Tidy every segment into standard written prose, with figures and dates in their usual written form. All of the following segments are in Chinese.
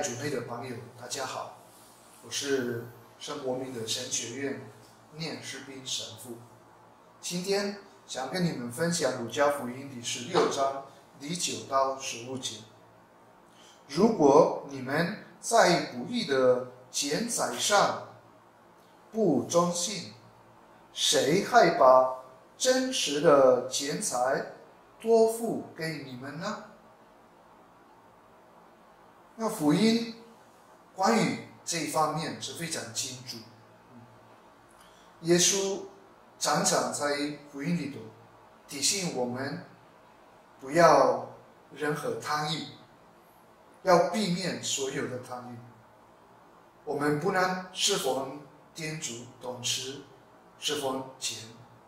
主内的朋友，大家好，我是圣国民的神学院念士斌神父。今天想跟你们分享路加福音第16章第9到15节。如果你们在不义的钱财上不忠信，谁还把真实的钱财多付给你们呢？那福音关于这一方面是非常清楚。耶稣常常在福音里头提醒我们，不要任何贪欲，要避免所有的贪欲。我们不能侍奉天主同时侍奉钱。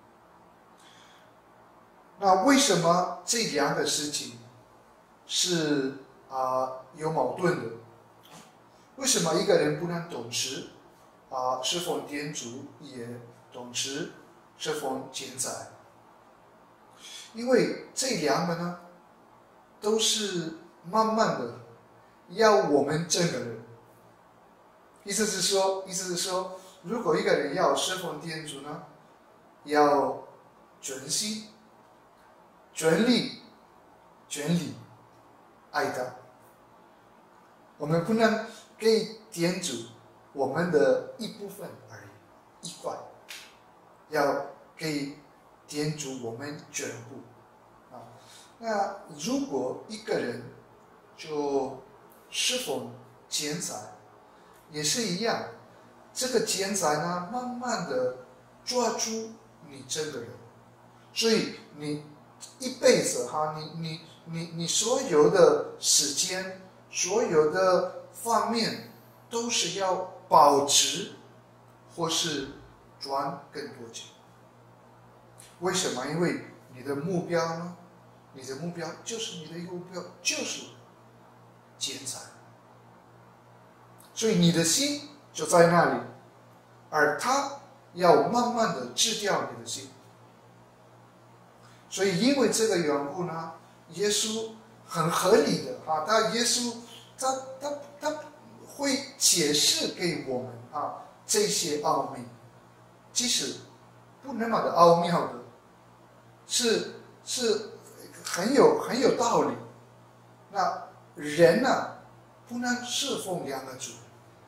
那为什么这两个事情是有矛盾的？为什么一个人不能同时侍奉天主，也同时侍奉钱财？因为这两个呢，都是慢慢的要我们整个人。意思是说，如果一个人要侍奉天主呢，要专心、全力、全力爱他。我们不能给天主我们的一部分而已，一块，要给天主我们全部。那如果一个人就侍奉钱财，也是一样，这个钱财呢，慢慢的抓住你整个人，所以你一辈子你所有的时间，所有的方面都是要保持或是赚更多钱。为什么？因为你的目标呢？你的目标就是钱财，所以你的心就在那里，而他要慢慢的治掉你的心。所以因为这个缘故呢，耶稣很合理的耶稣他会解释给我们这些奥秘，即使不那么的奥妙的，是很有道理。那人呢，不能侍奉两个主，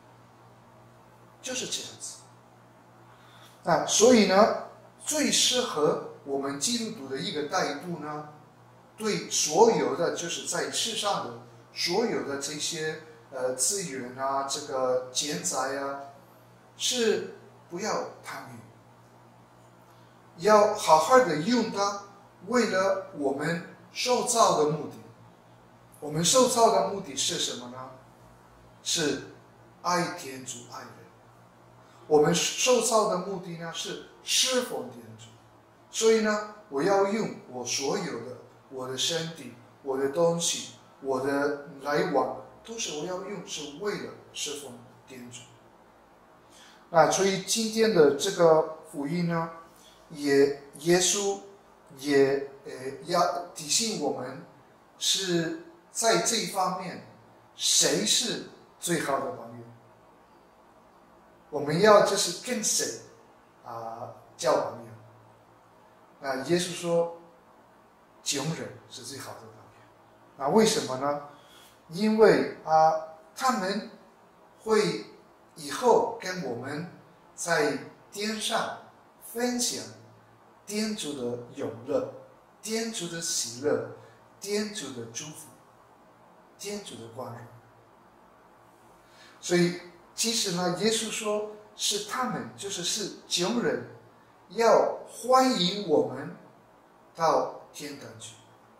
就是这样子。那所以呢，最适合我们基督徒的一个态度呢，对所有的就是在世上的所有的这些资源这个钱财是不要贪欲，要好好的用它，为了我们受造的目的。我们受造的目的是什么呢？是爱天主爱人。我们受造的目的呢，是侍奉天主。所以呢，我要用我所有的，我的身体，我的东西，我的来往，都是我要用，是为了侍奉天主。那所以今天的这个福音呢，耶稣也要提醒我们，是在这一方面，谁是最好的朋友？我们要就是跟谁交朋友？那耶稣说，穷人是最好的朋友。那为什么呢？因为他们会以后跟我们在天上分享天主的永乐、天主的喜乐、天主的祝福、天主的光荣。所以其实呢，耶稣说是他们是穷人，要欢迎我们到天堂去。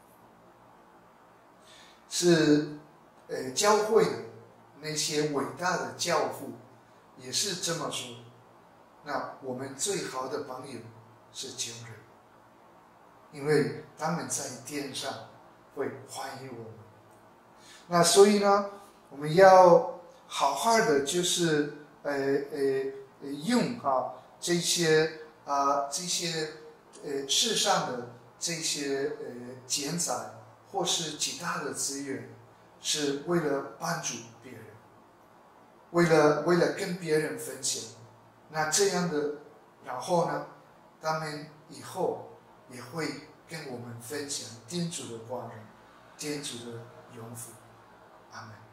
是教会的那些伟大的教父也是这么说。那我们最好的朋友是穷人，因为他们在天上会欢迎我们。那所以呢，我们要好好的用这些世上的这些钱财或是其他的资源，是为了帮助别人。 为了跟别人分享，那这样的，然后呢，他们以后也会跟我们分享天主的光荣，天主的荣福。阿门。